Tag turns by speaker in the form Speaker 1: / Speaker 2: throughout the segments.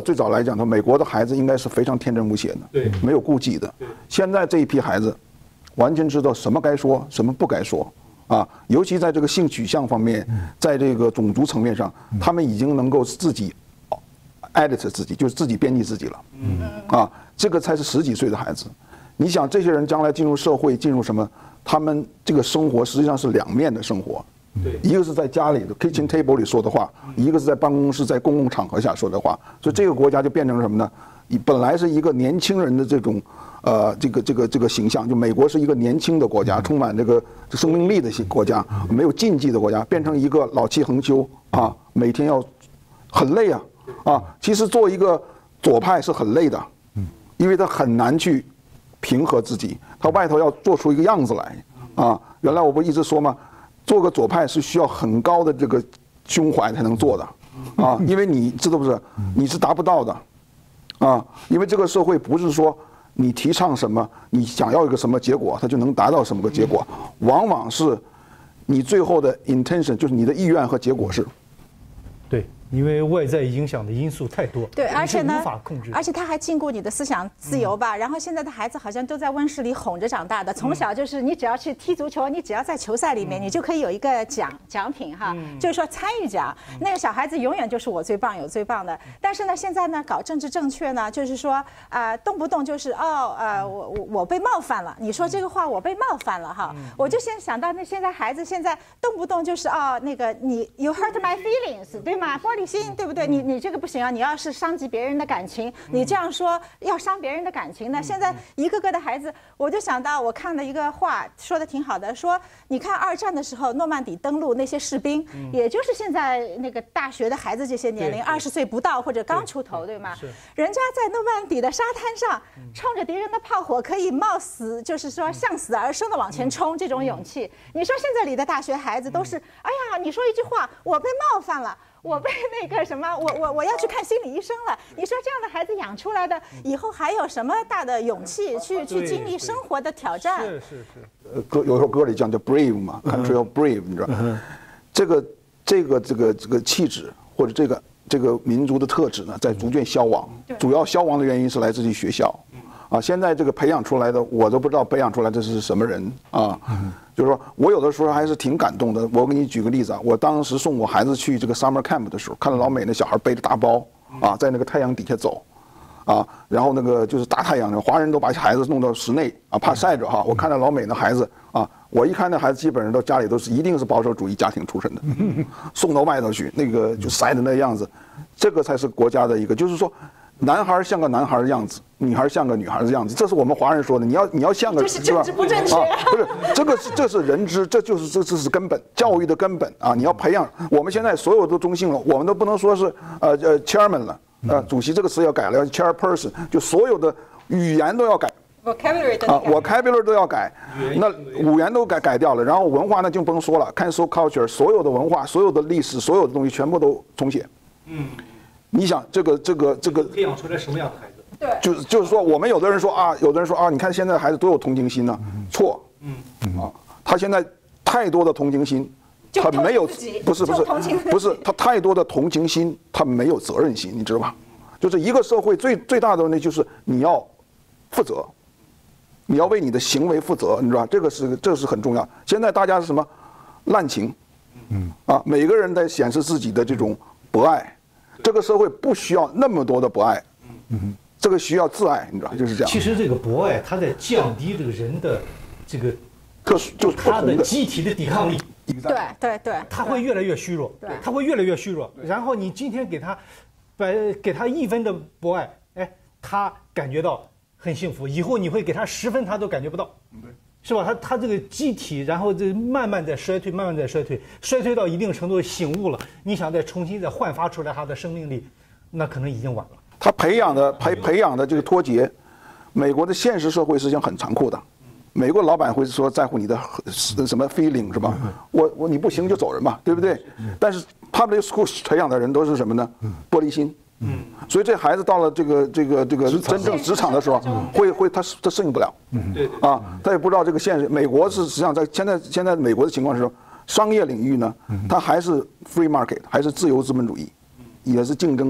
Speaker 1: 最早来讲，美国的孩子应该是非常天真无邪的，
Speaker 2: 对，
Speaker 1: 没有顾忌的。现在这一批孩子，完全知道什么该说，什么不该说。啊，尤其在这个性取向方面，在这个种族层面上，他们已经能够自己 edit 自己，就是自己编辑自己了。啊，这个才是10几岁的孩子。你想，这些人将来进入社会，进入什么？他们这个生活实际上是两面的生活。一个是在家里的 kitchen table 里说的话，一个是在办公室、在公共场合下说的话。所以这个国家就变成什么呢？本来是一个年轻人的这种。这个形象，就美国是一个年轻的国家，充满这个生命力的国家，没有禁忌的国家，变成一个老气横秋啊，每天要很累啊。其实做一个左派是很累的，因为他很难去平和自己，他外头要做出一个样子来啊。原来我不一直说吗？做个左派是需要很高的这个胸怀才能做的啊，因为你知道不是？你是达不到的啊，因为这个社会不是说。你提倡什么，你想要一个什么结果，它就能达到什么个结果，往往是你最后的 intention， 就是你的意愿和结果是。
Speaker 2: 对，因为外在影响的因素太多，
Speaker 3: 对，而且呢，
Speaker 2: 无法控制，
Speaker 3: 而且他还禁锢你的思想自由吧。然后现在的孩子好像都在温室里哄着长大的，从小就是你只要去踢足球，你只要在球赛里面，你就可以有一个奖品哈，就是说参与奖。那个小孩子永远就是我最棒，有最棒的。但是呢，现在呢搞政治正确呢，就是说动不动就是我被冒犯了，你说这个话我被冒犯了哈，我就先想到那现在孩子现在动不动就是那个你 you hurt my feelings 对吗？玻璃心对不对？你这个不行啊！你要是伤及别人的感情，你这样说要伤别人的感情呢？现在一个个的孩子，我就想到我看了一个话，说的挺好的，说你看2战的时候诺曼底登陆那些士兵，也就是现在那个大学的孩子这些年龄，20岁不到或者刚出头，对吗？人家在诺曼底的沙滩上，冲着敌人的炮火可以冒死，就是说向死而生的往前冲，这种勇气，你说现在里的大学孩子都是，哎呀，你说一句话，我被冒犯了。我被那个什么，我要去看心理医生了。你说这样的孩子养出来的，以后还有什么大的勇气去经历生活的挑战？
Speaker 2: 是。
Speaker 1: 有首歌里讲叫 brave 嘛 ，country of brave， 你知道，这个气质或者这个民族的特质呢，在逐渐消亡。主要消亡的原因是来自于学校。啊，现在这个培养出来的，我都不知道培养出来的是什么人啊。就是说我有的时候还是挺感动的。我给你举个例子啊，我当时送我孩子去这个 summer camp 的时候，看到老美那小孩背着大包啊，在那个太阳底下走，啊，然后那个就是大太阳，华人都把孩子弄到室内啊，怕晒着哈。我看到老美那孩子啊，我一看那孩子基本上都家里都是一定是保守主义家庭出身的，送到外头去，那个就晒的那样子，这个才是国家的一个，就是说。男孩像个男孩的样子，女孩像个女孩的样子，这是我们华人说的。你要像个，
Speaker 3: 这是政治不正确啊！
Speaker 1: 不是，这是人知，这是根本，教育的根本啊！你要培养，我们现在所有都中性了，我们都不能说是chairman 了，主席这个词要改了，要 chairperson， 就所有的语言都要改。vocabulary 都要改，那语言都改掉了，然后文化那就不用说了 ，cancel culture， 所有的文化、所有的历史、所有的东西全部都重写。你想这个
Speaker 2: 培养出来什么样的孩子？
Speaker 3: 对，
Speaker 1: 就是说，我们有的人说啊，你看现在的孩子多有同情心呢，错，他现在太多的同情心，他没有，不是，他太多的同情心，他没有责任心，你知道吧？就是一个社会最大的问题就是你要负责，你要为你的行为负责，你知道吧？这是很重要。现在大家是什么滥情，每个人在显示自己的这种博爱。这个社会不需要那么多的博爱，这个需要自爱，你知道，就是这样。
Speaker 2: 其实这个博爱，它在降低这个人的这个
Speaker 1: 就是
Speaker 2: 他的机体的抵抗力。
Speaker 3: 对，
Speaker 2: 他会越来越虚弱，他会越来越虚弱。然后你今天给他1分的博爱，哎，他感觉到很幸福。以后你会给他10分，他都感觉不到。是吧？他这个机体，然后这慢慢在衰退，衰退到一定程度醒悟了。你想再重新焕发出来他的生命力，那可能已经晚了。
Speaker 1: 他培养的这个脱节，美国的现实社会实际上很残酷的。美国老板会说在乎你的什么 feeling 是吧？你不行就走人嘛，对不对？但是 public school 培养的人都是什么呢？玻璃心。所以这孩子到了这个真正职场的时候，他适应不了，他也不知道这个现实。美国是实际上在现在美国的情况是说，商业领域呢，它还是 free market， 还是自由资本主义，也是竞争的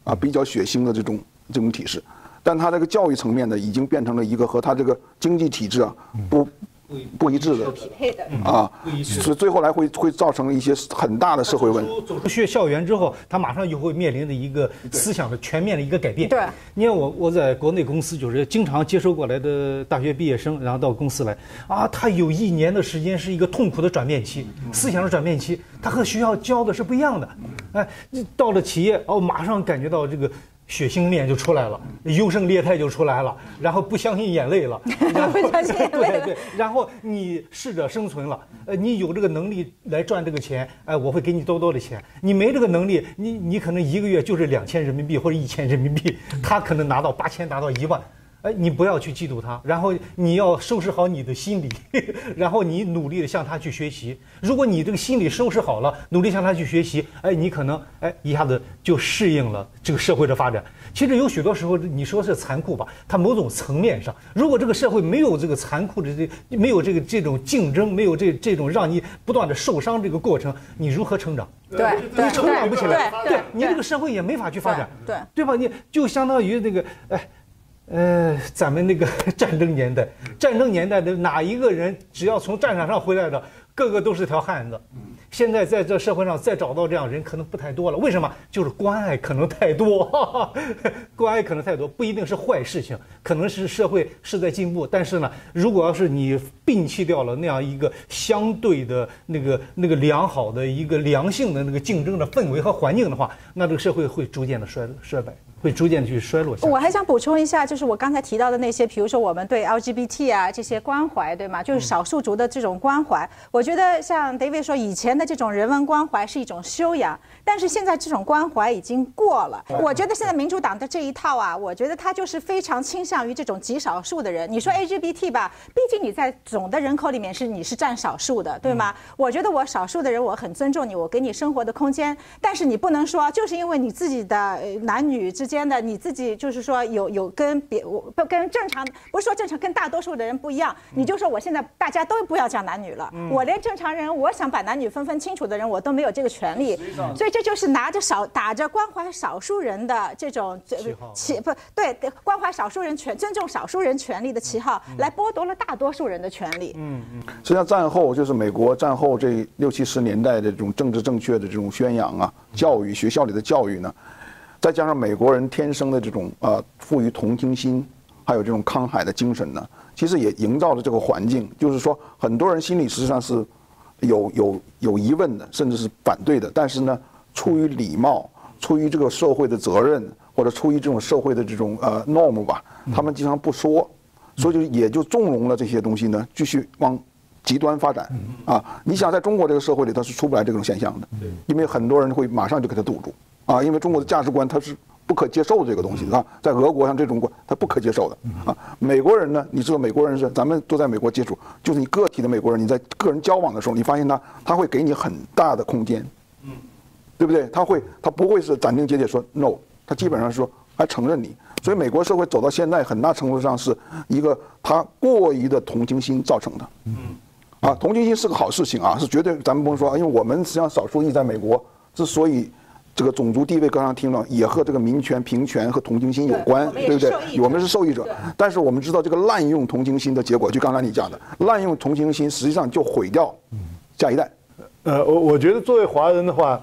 Speaker 1: 比较血腥的这种体制，但他这个教育层面呢，已经变成了一个和他这个经济体制不一致的，
Speaker 3: 匹配的
Speaker 1: 所以最后来会造成一些很大的社会问题。
Speaker 2: 走出校园之后，他马上就会面临的一个思想的全面的一个改变。
Speaker 3: 对，
Speaker 2: 你看我在国内公司就是经常接收过来的大学毕业生，然后到公司来他有1年的时间是一个痛苦的转变期，思想的转变期，他和学校教的是不一样的。到了企业马上感觉到这个血腥面就出来了，优胜劣汰就出来了，然后不相信眼泪了，对，然后你适者生存了，你有这个能力来赚这个钱，我会给你多的钱，你没这个能力，你可能1个月就是2000人民币或者1000人民币，他可能拿到8000，拿到1万。你不要去嫉妒他，然后你要收拾好你的心理，然后你努力的向他去学习。如果你这个心理收拾好了，努力向他去学习，你可能一下子就适应了这个社会的发展。其实有许多时候你说是残酷吧，它某种层面上，如果这个社会没有这个残酷的没有这种竞争，没有这种让你不断的受伤这个过程，你如何成长？
Speaker 3: 对，
Speaker 2: 你成长不起来，
Speaker 3: 对，
Speaker 2: 你这个社会也没法去发展，
Speaker 3: 对
Speaker 2: 吧？你就相当于那个咱们那个战争年代的哪一个人，只要从战场上回来的，个个都是条汉子。现在在这社会上再找到这样人可能不太多了。为什么？就是关爱可能太多，关爱可能太多，不一定是坏事情，可能是社会是在进步。但是呢，如果要是你摒弃掉了那样一个相对的那个良好的一个良性的那个竞争的氛围和环境的话，那这个社会会逐渐的衰败。会逐渐去衰落下去。
Speaker 3: 我还想补充一下，就是我刚才提到的那些，比如说我们对 LGBT 这些关怀，对吗？就是少数族的这种关怀，我觉得像 David 说，以前的这种人文关怀是一种修养，但是现在这种关怀已经过了。我觉得现在民主党的这一套我觉得它就是非常倾向于这种极少数的人。你说 LGBT 吧，毕竟你在总的人口里面你是占少数的，对吗？我觉得我少数的人我很尊重你，我给你生活的空间，但是你不能说就是因为你自己的男女之间的你自己就是说有跟跟正常，不是说正常，跟大多数的人不一样，你就说我现在大家都不要讲男女了，我连正常人我想把男女分清楚的人我都没有这个权利，所以这就是打着关怀少数人的这种关怀少数人尊重少数人权利的旗号，来剥夺了大多数人的权利。
Speaker 1: 实际上战后就是美国战后这60、70年代的这种政治正确的这种宣扬教育学校里的教育呢，再加上美国人天生的这种富于同情心，还有这种慷慨的精神呢，其实也营造了这个环境，就是说很多人心里实际上是有疑问的，甚至是反对的，但是呢，出于礼貌，出于这个社会的责任，或者出于这种社会的这种norm 吧，他们经常不说，所以也就纵容了这些东西呢，继续往极端发展你想在中国这个社会里，它是出不来这种现象的，因为很多人会马上就给它堵住因为中国的价值观它是不可接受的这个东西在俄国像这种它不可接受的美国人呢，你知道美国人是咱们都在美国接触，就是你个体的美国人，你在个人交往的时候，你发现他会给你很大的空间，对不对？他不会是斩钉截铁说 no， 他基本上说还承认你。所以美国社会走到现在，很大程度上是一个他过于的同情心造成的。同情心是个好事情是绝对，咱们不能说，因为我们实际上少数裔在美国之所以这个种族地位刚刚听了，也和这个民权、平权和同情心有关，对不对？我们是受益者，但是我们知道这个滥用同情心的结果，就刚才你讲的，滥用同情心实际上就毁掉下一代。
Speaker 4: 我觉得作为华人的话，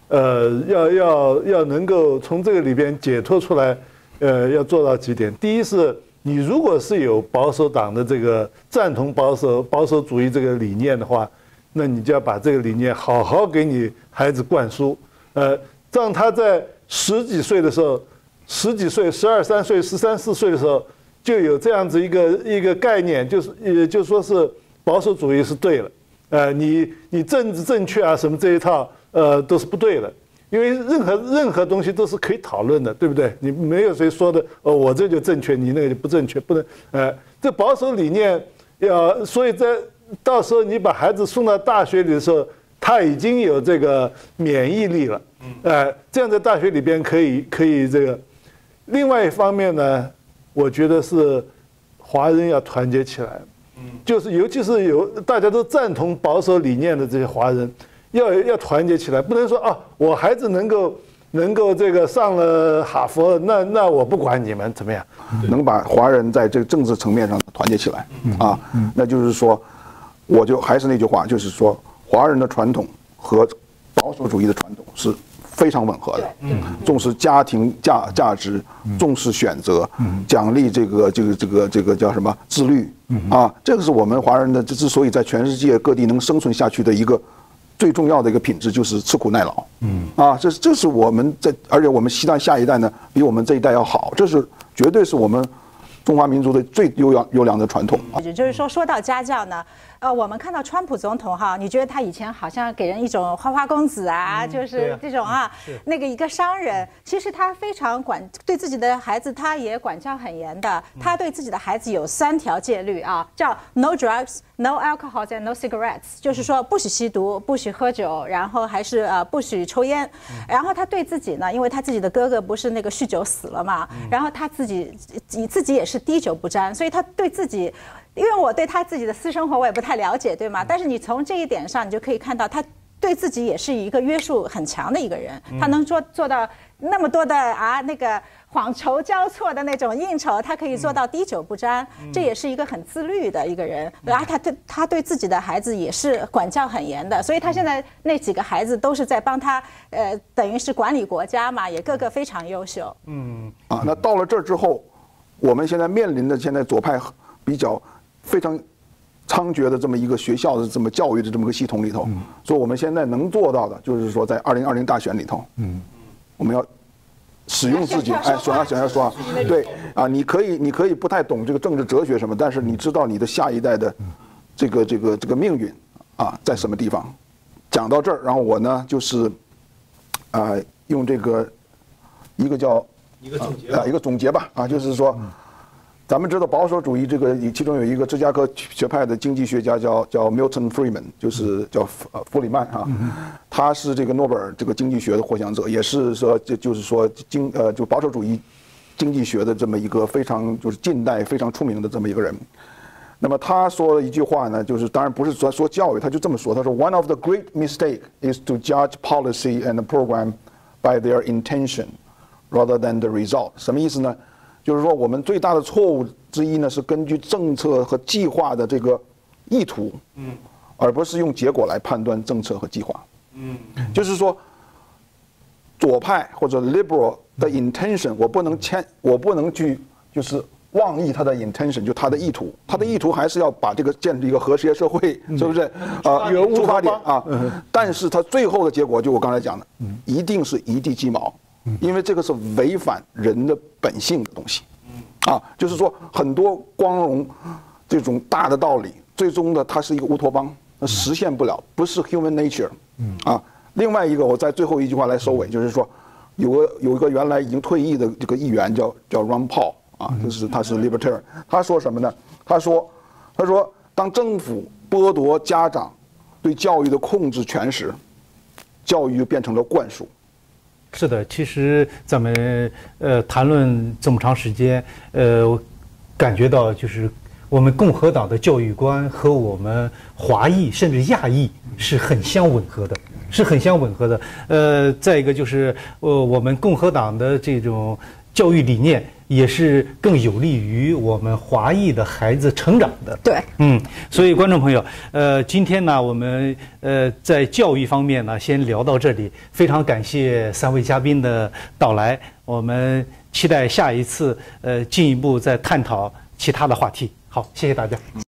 Speaker 4: 要能够从这个里边解脱出来，要做到几点。第一是，你如果是有保守党的这个赞同保守主义这个理念的话，那你就要把这个理念好好给你孩子灌输，让他在10几岁的时候，10几岁、12、13岁、13、14岁的时候，就有这样子一个概念，就说是保守主义是对了，你政治正确什么这一套，都是不对的。因为任何东西都是可以讨论的，对不对？你没有谁说的我这就正确，你那个就不正确，不能这保守理念所以到时候你把孩子送到大学里的时候，他已经有这个免疫力了，这样在大学里边可以这个。另外一方面呢，我觉得是华人要团结起来，就是尤其是大家都赞同保守理念的这些华人。要团结起来，不能说我孩子能够能够这个上了哈佛，那我不管你们怎么样，
Speaker 1: 能把华人在这个政治层面上团结起来啊，那就是说，我就还是那句话，就是说，华人的传统和保守主义的传统是非常吻合的，重视家庭价值，重视选择，奖励这个叫什么自律啊，这个是我们华人的之所以在全世界各地能生存下去的一个最重要的一个品质，就是吃苦耐劳。啊，这是我们而且我们希望下一代呢比我们这一代要好，这是绝对是我们中华民族的最优良的传统。
Speaker 3: 就是说到家教呢，我们看到川普总统哈，你觉得他以前好像给人一种花花公子啊，就是这种啊，那个一个商人，其实他非常对自己的孩子，他也管教很严的。他对自己的孩子有3条戒律啊，叫 No drugs、No alcohol and No cigarettes， 就是说不许吸毒，不许喝酒，然后还是不许抽烟。然后他对自己呢，因为他自己的哥哥不是那个酗酒死了嘛，然后他自己也是滴酒不沾，所以他对自己。因为我对他自己的私生活我也不太了解，对吗？但是你从这一点上，你就可以看到他对自己也是一个约束很强的一个人。他能做到那么多的那个觥筹交错的那种应酬，他可以做到滴酒不沾，这也是一个很自律的一个人。然后他对自己的孩子也是管教很严的，所以他现在那几个孩子都是在帮他等于是管理国家嘛，也个个非常优秀。
Speaker 1: 那到了这儿之后，我们现在面临的现在左派比较非常猖獗的这么一个学校的这么教育的这么个系统里头，所以我们现在能做到的就是说，在2020大选里头，我们要使用自己，想要说，对啊，你可以不太懂这个政治哲学什么，但是你知道你的下一代的这个命运啊在什么地方。讲到这儿，然后我呢就是用这个一个总结吧啊，就是说。咱们知道保守主义这个，其中有一个芝加哥学派的经济学家叫 Milton Friedman， 就是叫弗里曼啊，他是这个诺贝尔这个经济学的获奖者，也是说就是说就保守主义经济学的这么一个非常就是近代非常出名的这么一个人。那么他说了一句话呢，就是当然不是说教育，他就这么说，他说 One of the great mistake is to judge policy and the program by their intention rather than the result。什么意思呢？就是说，我们最大的错误之一呢，是根据政策和计划的这个意图，而不是用结果来判断政策和计划。就是说，左派或者 liberal 的 intention， 我不能去就是妄议他的 intention， 就他的意图，他的意图还是要把这个建立一个和谐社会，是不是？有出发点啊，但是他最后的结果，就我刚才讲的，一定是一地鸡毛。因为这个是违反人的本性的东西，就是说很多光荣这种大的道理，最终的它是一个乌托邦，实现不了，不是 human nature，另外一个，我在最后一句话来收尾，就是说，有一个原来已经退役的这个议员叫 Ron Paul 就是他是 libertarian， 他说什么呢？他说当政府剥夺家长对教育的控制权时，教育就变成了灌输。
Speaker 2: 是的，其实咱们谈论这么长时间，我感觉到就是我们共和党的教育观和我们华裔甚至亚裔是很相吻合的，再一个就是我们共和党的这种教育理念也是更有利于我们华裔的孩子成长的。
Speaker 3: 对，
Speaker 2: 所以观众朋友，今天呢，我们在教育方面呢，先聊到这里。非常感谢3位嘉宾的到来，我们期待下一次进一步再探讨其他的话题。好，谢谢大家。